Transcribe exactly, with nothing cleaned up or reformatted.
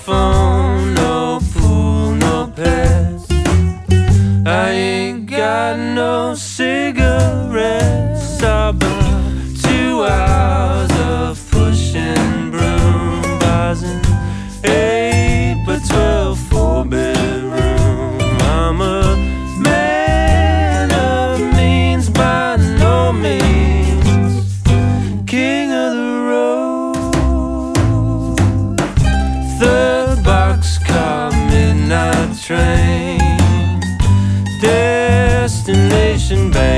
phone, no pool, no pets. I ain't got no cigarettes. I bought two hours of pushing broom, buys an eight by twelve four bedroom. I'm a man of means by no means, king of the road. Third boxcar, midnight train, destination bank.